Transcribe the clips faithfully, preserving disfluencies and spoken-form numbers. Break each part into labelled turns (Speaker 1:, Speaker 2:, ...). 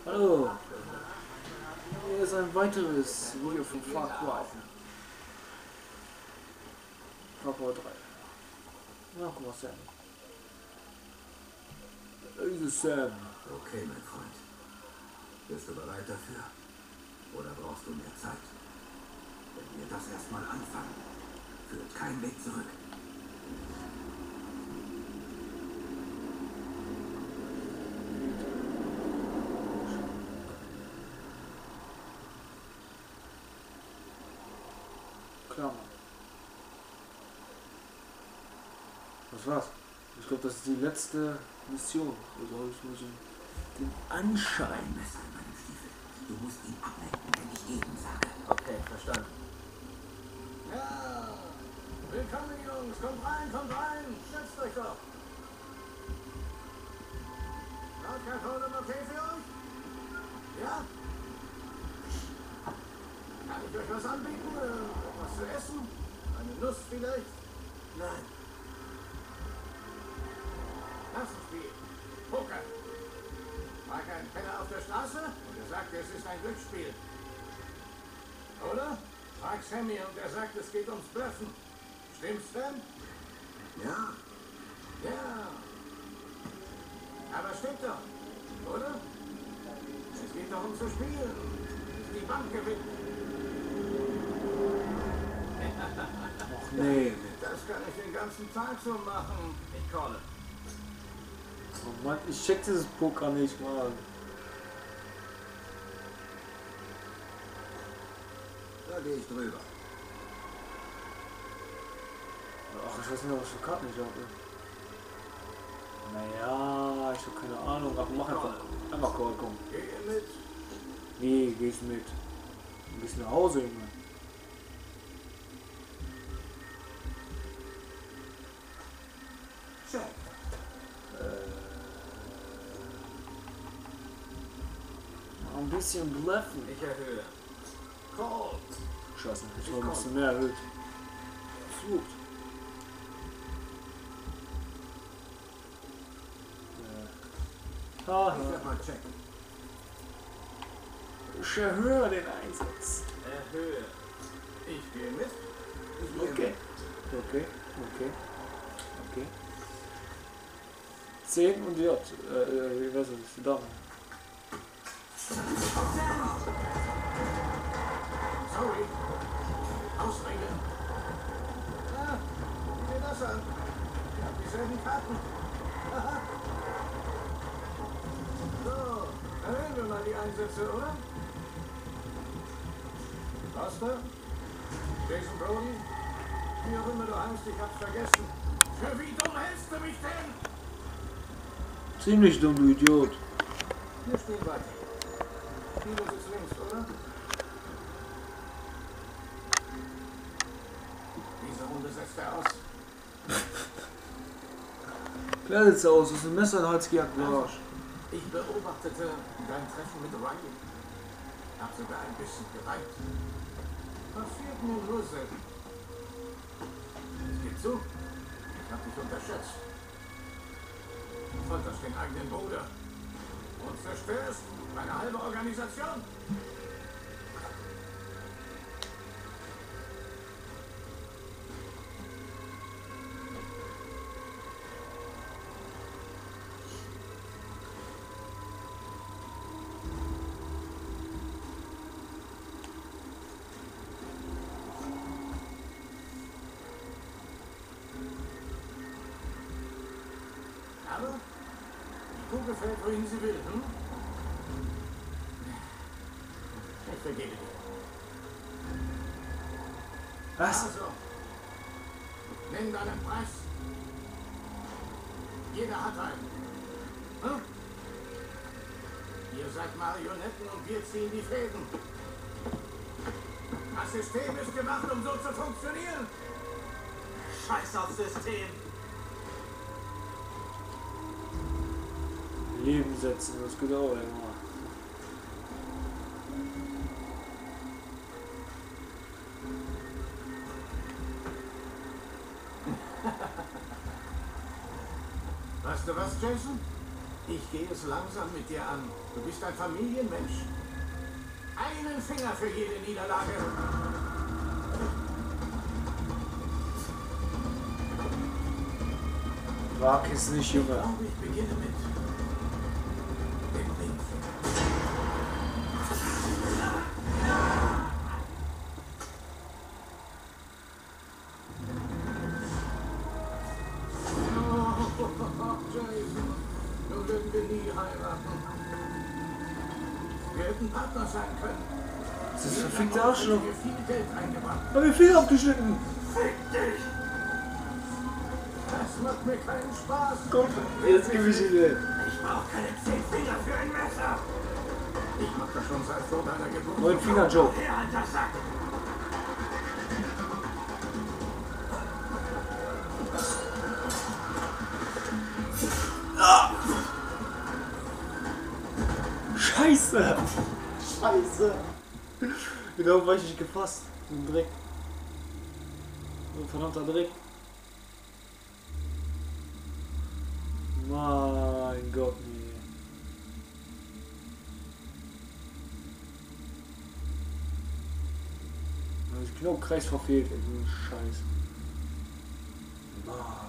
Speaker 1: Hallo. Hier ist ein weiteres Video von Far Cry. Far Cry drei. Na, guck mal, Sam. Das ist Sam.
Speaker 2: Okay, mein Freund. Bist du bereit dafür? Oder brauchst du mehr Zeit? Wenn wir das erstmal anfangen, führt kein Weg zurück.
Speaker 1: Klar, Mann. Was war's? Ich glaube, das ist die letzte Mission. Also habe ich nur so den Anschein.
Speaker 2: Ein Messer in meinem Stiefel. Du musst ihn ablenken, wenn ich gegen sage.
Speaker 3: Okay, verstanden.
Speaker 4: Ja, willkommen Jungs, kommt rein, kommt rein, setzt euch doch. Lautkarton okay für euch? Ja? Kann ich euch was anbieten? Äh, was zu essen? Eine Nuss vielleicht? Nein. Tassenspiel. Poker. Mag ein Penner auf der Straße und er sagt, es ist ein Glücksspiel. Oder? Frag Sammy und er sagt, es geht ums Bluffen. Stimmt's denn?
Speaker 2: Ja,
Speaker 4: Ja. Aber stimmt doch, oder? Es geht doch um zu spielen. Nicht die Bank gewinnt.
Speaker 1: Ach nee.
Speaker 4: Das kann ich den ganzen Tag so machen.
Speaker 3: Ich calle.
Speaker 1: Oh Mann, ich check dieses Poker nicht, Mann.
Speaker 2: da gehe ich drüber.
Speaker 1: Ach, ich weiß nicht, was für Karten ich habe. Naja, ich habe keine Ahnung. Ach, mach einfach. Einfach Call, komm.
Speaker 4: Geh ihr mit?
Speaker 1: Wie gehst du mit? Du gehst nach Hause, Junge.
Speaker 4: Check.
Speaker 1: Mal ein bisschen bluffen.
Speaker 3: Ich erhöhe.
Speaker 4: Call.
Speaker 1: Scheiße, ich war ein bisschen mehr erhöht. Flucht. Haha.
Speaker 2: Ich sag mal check.
Speaker 1: Ich erhöhe den Einsatz.
Speaker 3: Erhöhe.
Speaker 4: Ich gehe mit.
Speaker 2: Ich gehe
Speaker 1: Okay. Okay, okay, okay. zehn und J. Äh, äh, ich weiß nicht, ist die Dame.
Speaker 4: Sorry. Ausreden. Ah, sieh dir das an. Ihr habt dieselben Karten. Aha. So, erhöhen wir mal die Einsätze, oder? Buster? Jason Brody? Wie auch immer du heißt, ich hab's vergessen. Für wie dumm hältst du mich denn?
Speaker 1: Ziemlich dumm, du Idiot.
Speaker 4: Wir spielen weiter. Kilo sitzt links, oder? Diese Runde setzt er aus.
Speaker 1: Klar sieht's aus, das ist ein Messer in den Hals gejagt, du Arsch.
Speaker 4: Ich beobachtete dein Treffen mit Riley. Hab sogar ein bisschen geweint. Passiert mir nur selten. Ich gebe zu, ich hab dich unterschätzt. Du folterst den eigenen Bruder und zerstörst meine halbe Organisation. Aber die Kugel fällt, wohin sie will, hm? Ich vergebe dir.
Speaker 1: Was?
Speaker 4: Also, nimm deinen Preis. Jeder hat einen. Hm? Ihr seid Marionetten und wir ziehen die Fäden. Das System ist gemacht, um so zu funktionieren.
Speaker 3: Scheiß aufs System.
Speaker 1: Leben setzen, das geht auch immer.
Speaker 4: Weißt du was, Jason? Ich gehe es langsam mit dir an. Du bist ein Familienmensch. Einen Finger für jede Niederlage.
Speaker 1: Wag es nicht,
Speaker 4: Ich
Speaker 1: Junge.
Speaker 4: glaube, ich beginne mit dem Ringfinger. Nun würden wir nie heiraten. Wir hätten Partner sein können.
Speaker 1: Das ist verfickte Arschloch.
Speaker 4: Hätten wir viel Geld eingebracht.
Speaker 1: Hab mir Finger abgeschnitten.
Speaker 4: Fick dich! Das macht mir keinen Spaß.
Speaker 1: Komm, jetzt gebe ich ihn dir.
Speaker 4: Ich brauche keine zehn Finger für ein Messer. Ich mach das schon seit vor deiner Geburt.
Speaker 1: Neun Finger, Joe.
Speaker 4: Her, alter Sack!
Speaker 1: Scheiße! Scheiße! Genau war ich nicht gefasst. So ein Dreck. So ein verdammter Dreck. Mein Gott, nee. Da ist genau Kreis verfehlt, ey, so ein Scheiß. Mann.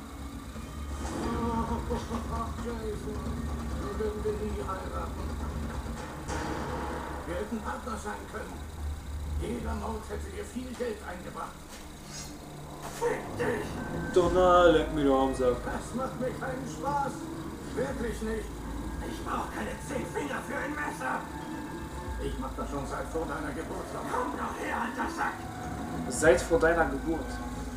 Speaker 4: Nun würden wir nie heiraten. Wir hätten Partner sein können. Jeder Mord hätte dir viel Geld eingebracht. Fick dich!
Speaker 1: Donner, leck mir doch am Sack.
Speaker 4: Das macht mir keinen Spaß. Wirklich nicht. Ich brauche keine zehn Finger für ein Messer. Ich mach das schon seit vor deiner Geburt. Komm doch her, alter Sack!
Speaker 1: Seit vor deiner Geburt.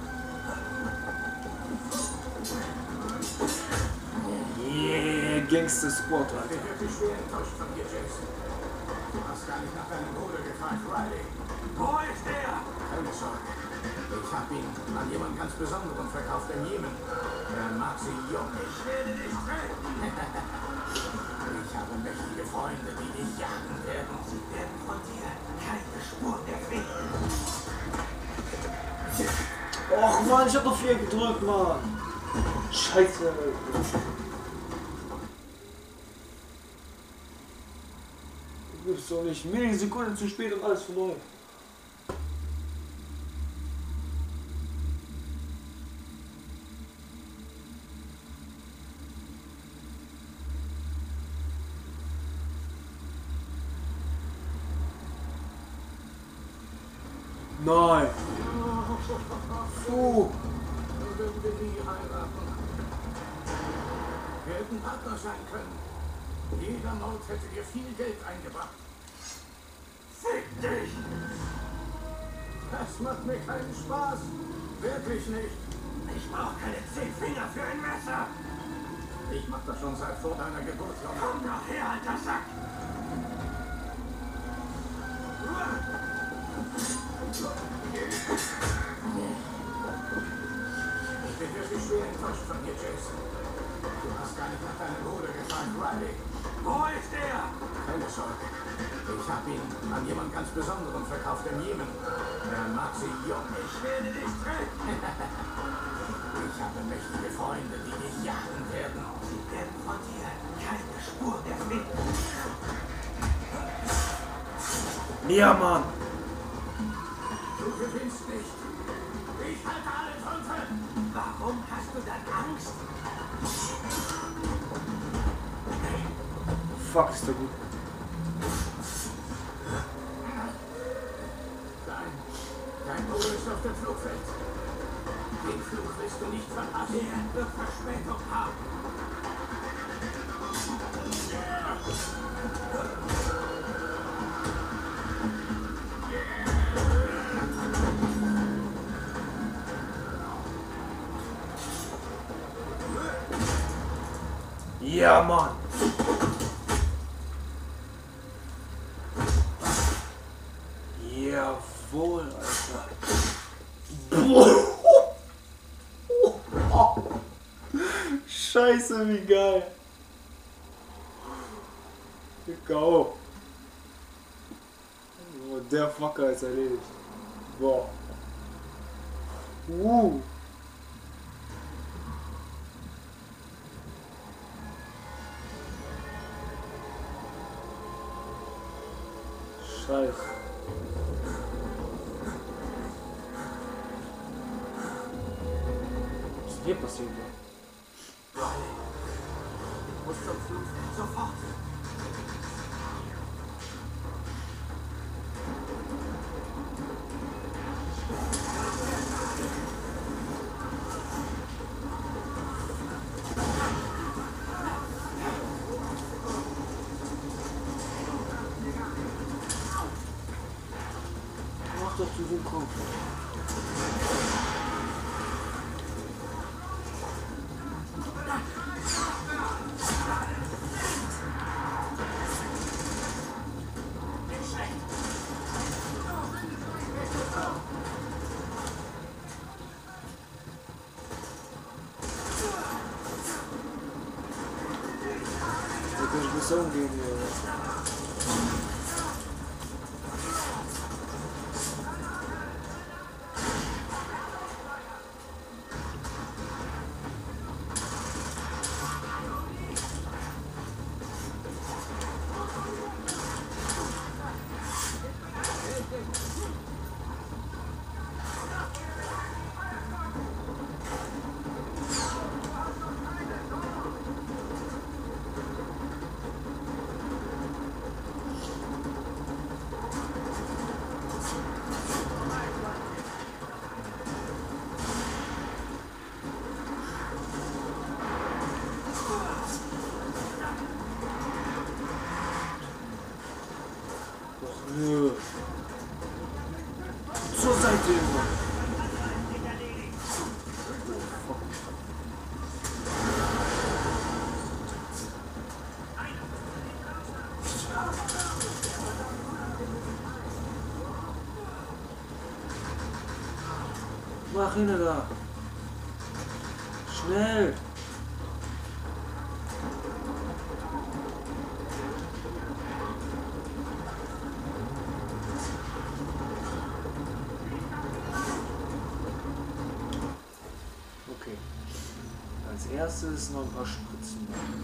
Speaker 1: Yeah, Gangster Squad,
Speaker 4: Ich
Speaker 1: Alter.
Speaker 4: bin wirklich schwer enttäuscht von dir, Jason. Du hast gar nicht nach deinem Bruder gefragt, Riley. Wo ist er? Keine Sorge. Ich hab ihn an jemand ganz Besonderen verkauft im Jemen. Er mag sie jung. Ich werde dich töten. Ich habe mächtige Freunde, die dich jagen werden. Sie werden von dir keine Spur mehr finden.
Speaker 1: Och Mann, ich hab doch vier gedrückt, Mann. Scheiße. Du gibst doch nicht Millisekunden zu spät und alles verloren. Nein. Puh.
Speaker 4: Nun würden wir nie heiraten. Wir hätten Partner sein können. Jeder Mord hätte dir viel Geld eingebracht. Fick dich! Das macht mir keinen Spaß. Wirklich nicht. Ich brauche keine zehn Finger für ein Messer. Ich mach das schon seit vor deiner Geburt. Komm doch her, alter Sack! Ich bin wirklich schwer enttäuscht von dir, Jason. Du hast gar nicht nach deinem Bruder gefragt, Riley. Wo ist er? Keine Sorge. Ich habe ihn an jemand ganz Besonderen verkauft im Jemen. Er mag sie jung. Ich werde dich töten. Ich habe mächtige Freunde, die dich jagen werden. Sie werden von dir keine Spur mehr finden.
Speaker 1: Ja, Mann.
Speaker 4: Du gewinnst nicht. Ich halte alle Trümpfe. Warum hast du dann Angst?
Speaker 1: Fuck, ist der gut.
Speaker 4: Dein, dein Bruder ist auf dem Flugfeld. Den Flug willst du nicht verpassen. Er wird Verspätung haben.
Speaker 1: Ja, Mann. Jawohl, Alter. Boah. Scheiße, wie geil. Go. Oh, der Fucker ist erledigt. Boah. Uh. weiß. Was ist denn hier passiert?
Speaker 3: Riley, ich muss zum Fluss. Sofort.
Speaker 1: Mach doch diesen Kopf. Da kann ich besser umgehen hier. Nö. Zur Seite immer. Mach hin da. Schnell. Als erstes noch ein paar Spritzen machen.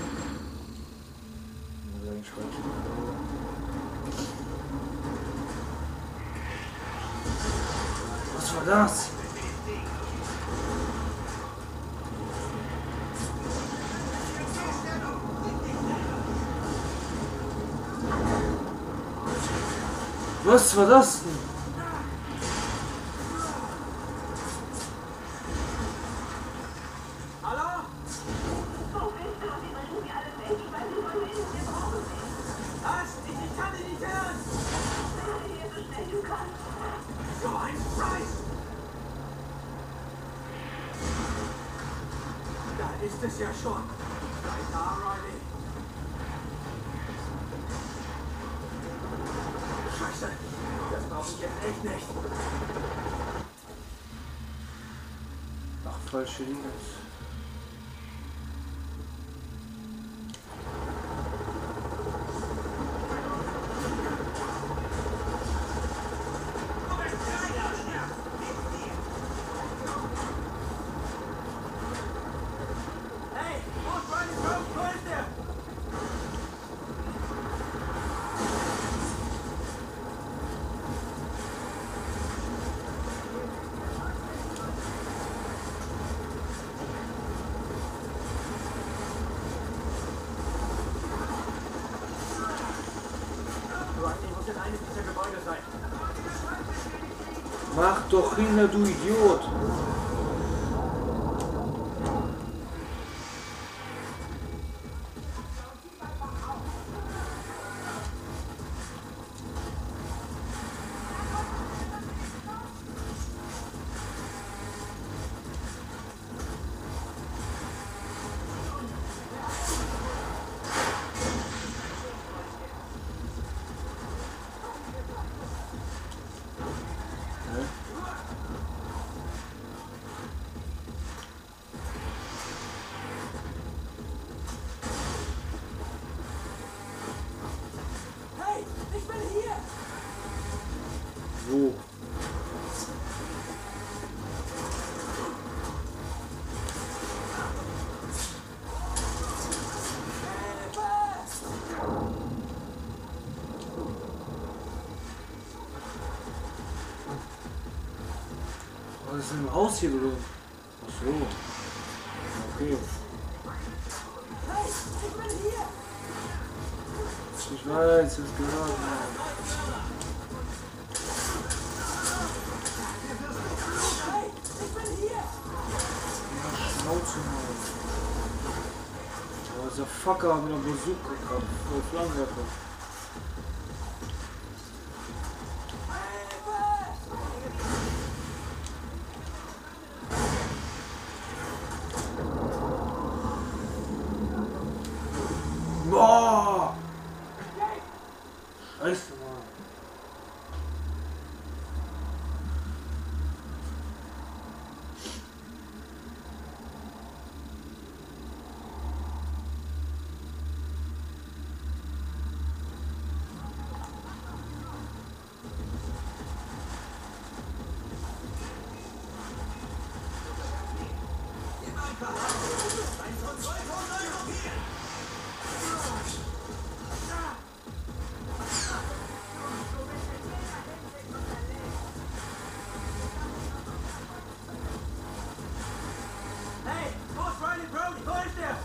Speaker 1: Was war das? Was war das denn?
Speaker 3: Ist es ja schon. Sei da, Riley. Scheiße. Das brauche ich jetzt echt nicht.
Speaker 1: Ach, falsche Linie. Mach doch hin, du Idiot! das denn aussieht oder? Ach so. Okay. Ich weiß, es gehört. Schnauze mal. Oh, dieser Fucker mit einer Bazooka gehabt. Voll Flammenwerfer. Boah! Scheiße, Mann.
Speaker 3: Hey, wo ist Riley Brody? Wo ist der?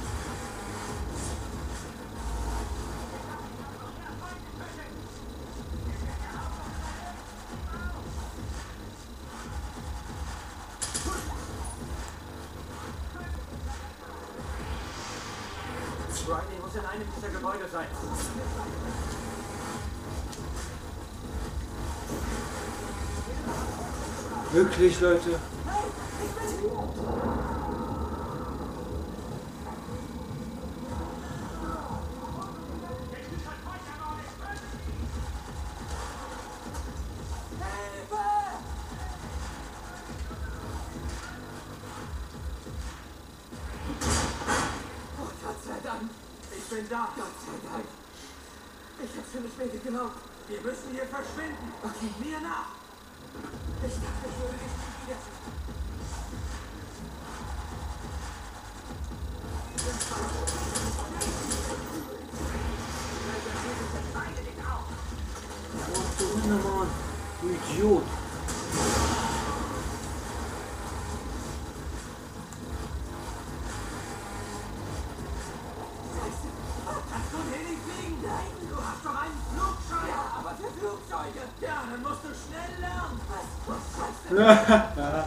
Speaker 3: Riley muss in einem dieser Gebäude sein.
Speaker 1: Wirklich, Leute?
Speaker 3: Oh, Gott sei Dank. Ich bin da. Gott sei Dank. Ich hab's für nicht mehr geglaubt. Wir müssen hier verschwinden. Okay. Mir nach. Ich dachte, ich würde dich nie wieder.
Speaker 1: Was du Hunde, Mann? Du Idiot.
Speaker 3: Kannst du hier nicht fliegen? Nein. Du hast doch einen Flugschein. Ja, aber für Flugzeuge. Ja, dann musst du schnell lernen. Was? Scheiße.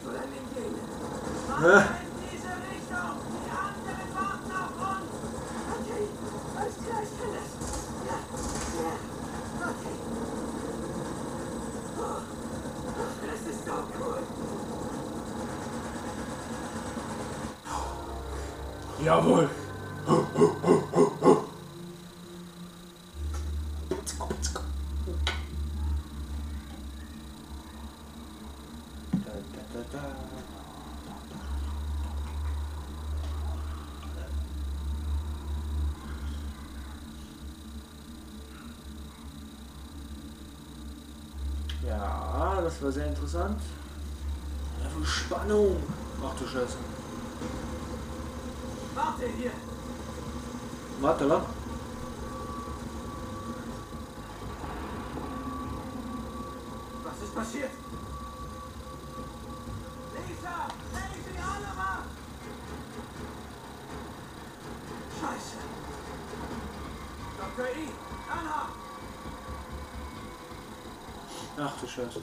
Speaker 3: oder in jene.
Speaker 1: Hä?
Speaker 3: In diese Richtung. Die anderen warten auf uns. Okay, alles klar, ich kann das. Ja, ja, okay. Oh, das ist so cool.
Speaker 1: Jawohl. Ja, das war sehr interessant. Ja, für Spannung. Ach du Scheiße.
Speaker 3: Warte hier.
Speaker 1: Warte, wa?
Speaker 3: Was ist passiert? Lisa! Daisy, Oliver! Scheiße! Doktor E! Anna!
Speaker 1: Ach du Scheiße.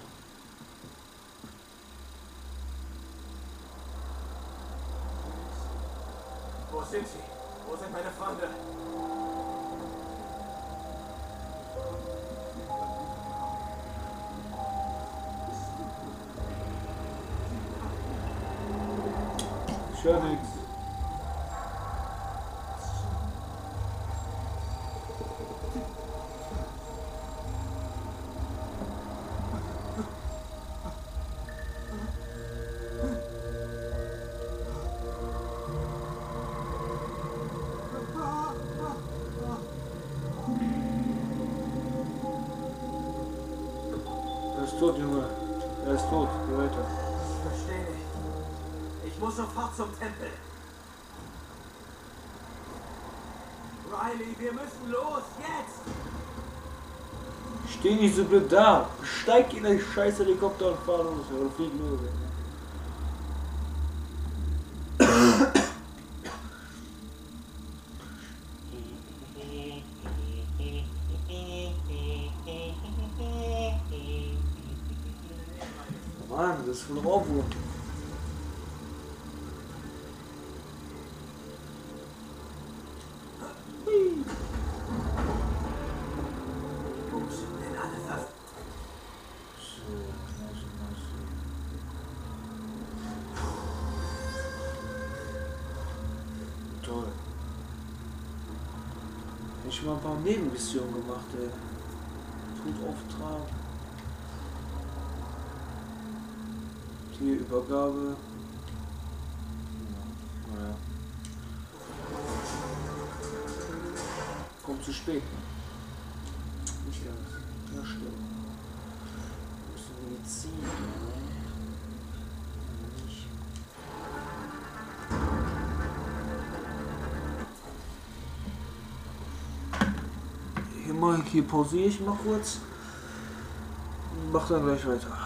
Speaker 3: Wo sind sie? Wo sind meine Freunde?
Speaker 1: Ich höre nichts. Er ist tot, Junge. Er ist tot. Geh weiter.
Speaker 3: Ich verstehe nicht. Ich muss sofort zum Tempel. Riley, wir müssen los, jetzt!
Speaker 1: Steh nicht so blöd da. Steig in den scheiß Helikopter und fahr los. Oder flieg los. Mann, das ist voll Ohrwurm.
Speaker 3: Wo sind denn alle Waffen?
Speaker 1: Toll. Hab ich mal ein paar Nebenmissionen gemacht, ey. Todauftrag. Die Übergabe. Ja, naja. Kommt zu spät. Nicht alles. Ja, stimmt. Ein bisschen Medizin, ne? Nicht. Hier mal, hier pausiere ich mal kurz. Und mach dann gleich weiter.